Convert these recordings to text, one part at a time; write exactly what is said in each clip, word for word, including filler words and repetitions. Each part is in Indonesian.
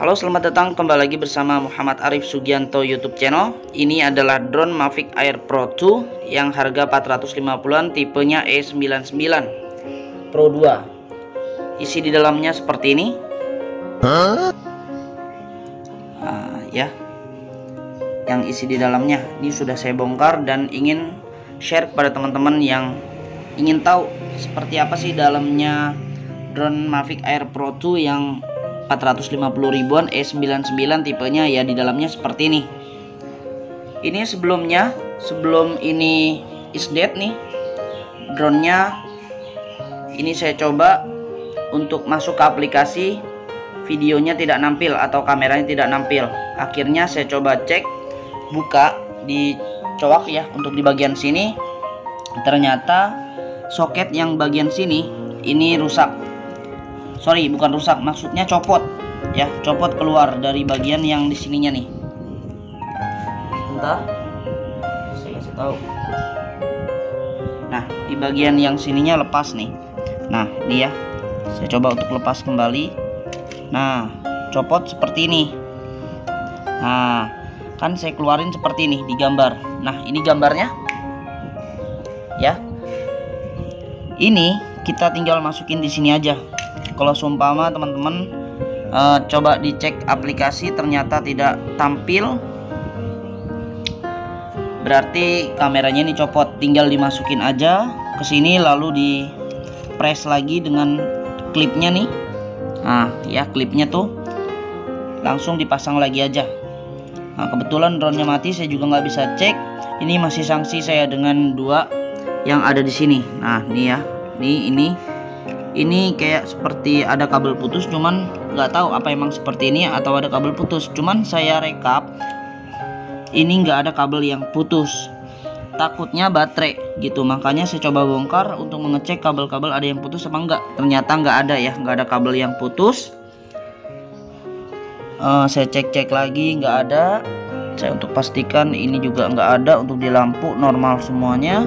Halo, selamat datang kembali lagi bersama Muhammad Arif Sugianto YouTube channel. Ini adalah drone Mavic Air Pro dua yang harga empat ratus lima puluhan, tipenya E sembilan puluh sembilan Pro dua. Isi di dalamnya seperti ini. Huh? Uh, ya. Yang isi di dalamnya ini sudah saya bongkar dan ingin share kepada teman-teman yang ingin tahu seperti apa sih dalamnya drone Mavic Air Pro dua yang empat ratus lima puluh ribuan E sembilan puluh sembilan tipenya. Ya, di dalamnya seperti ini. Ini sebelumnya, sebelum ini is dead nih drone-nya, ini saya coba untuk masuk ke aplikasi, videonya tidak nampil atau kameranya tidak nampil. Akhirnya saya coba cek, buka di coak ya, untuk di bagian sini ternyata soket yang bagian sini ini rusak. Sorry, bukan rusak, maksudnya copot ya, copot keluar dari bagian yang di sininya nih. Bentar, saya kasih tahu. Nah, di bagian yang sininya lepas nih. Nah, ini ya, saya coba untuk lepas kembali. Nah, copot seperti ini. Nah, kan saya keluarin seperti ini di gambar. Nah, ini gambarnya ya. Ini kita tinggal masukin di sini aja. Kalau seumpama teman-teman uh, coba dicek aplikasi ternyata tidak tampil, berarti kameranya ini copot. Tinggal dimasukin aja ke sini, lalu di press lagi dengan klipnya nih. Nah ya, klipnya tuh langsung dipasang lagi aja. Nah, kebetulan drone-nya mati, saya juga nggak bisa cek. Ini masih sanksi saya dengan dua yang ada di sini. Nah ini ya, nih ini ini kayak seperti ada kabel putus, cuman nggak tahu apa emang seperti ini atau ada kabel putus. Cuman saya rekap, ini nggak ada kabel yang putus, takutnya baterai gitu. Makanya saya coba bongkar untuk mengecek kabel-kabel ada yang putus apa enggak. Ternyata nggak ada ya, nggak ada kabel yang putus. uh, saya cek-cek lagi, nggak ada. Saya untuk pastikan ini juga nggak ada. Untuk di lampu normal semuanya.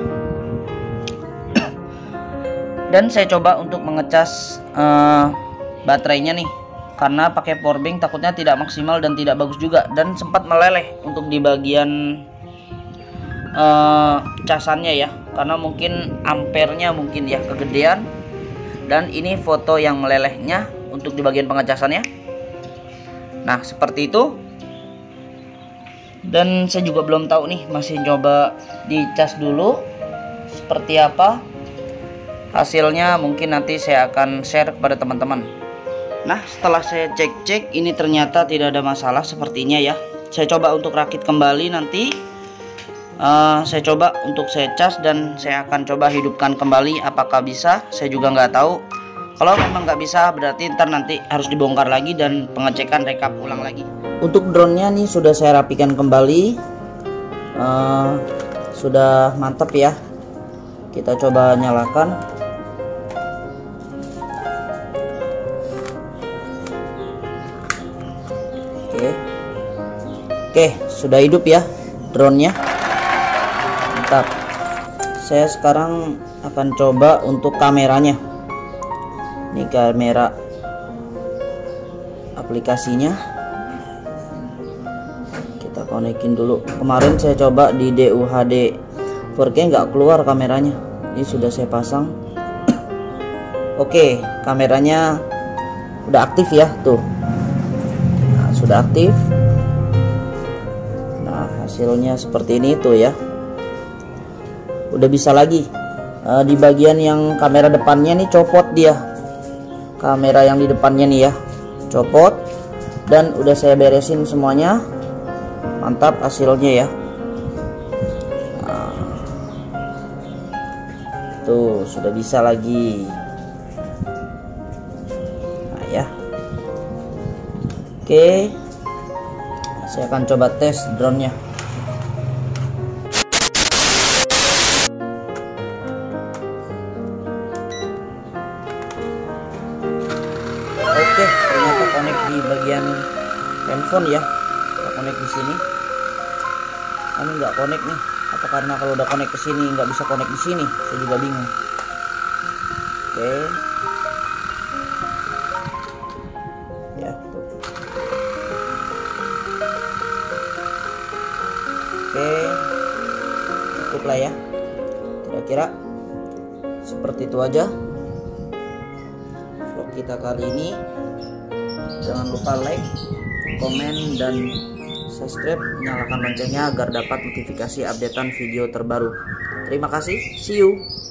Dan saya coba untuk mengecas uh, baterainya nih, karena pakai powerbank takutnya tidak maksimal dan tidak bagus juga, dan sempat meleleh untuk di bagian uh, casannya ya, karena mungkin ampernya mungkin ya kegedean. Dan ini foto yang melelehnya untuk di bagian pengecasannya. Nah seperti itu. Dan saya juga belum tahu nih, masih coba dicas dulu seperti apa hasilnya. Mungkin nanti saya akan share kepada teman-teman. Nah, setelah saya cek-cek, ini ternyata tidak ada masalah sepertinya ya. Saya coba untuk rakit kembali nanti. Uh, saya coba untuk saya cas dan saya akan coba hidupkan kembali. Apakah bisa? Saya juga nggak tahu. Kalau memang nggak bisa, berarti ntar nanti harus dibongkar lagi dan pengecekan rekap ulang lagi. Untuk drone-nya nih sudah saya rapikan kembali. Uh, sudah mantap ya. Kita coba nyalakan. Oke, Oke, sudah hidup ya drone-nya. Mantap. Saya sekarang akan coba untuk kameranya. Ini kamera aplikasinya. Kita konekin dulu. Kemarin saya coba di D U H D empat K nggak keluar kameranya. Ini sudah saya pasang. Oke, kameranya udah aktif ya, tuh. Sudah aktif. Nah hasilnya seperti ini tuh ya, udah bisa lagi. E, di bagian yang kamera depannya nih copot dia, kamera yang di depannya nih ya copot, dan udah saya beresin semuanya. Mantap hasilnya ya. Nah, tuh sudah bisa lagi. Nah ya. Oke, saya akan coba tes drone-nya. Oke, ternyata connect di bagian handphone ya. Kita connect di sini. Ini nggak connect nih. Apa karena kalau udah connect ke sini nggak bisa connect di sini? Saya juga bingung. Oke. Ya, tuh. cukup lah ya. Kira-kira seperti itu aja vlog kita kali ini. Jangan lupa like, komen, dan subscribe, nyalakan loncengnya agar dapat notifikasi updatean video terbaru. Terima kasih, see you.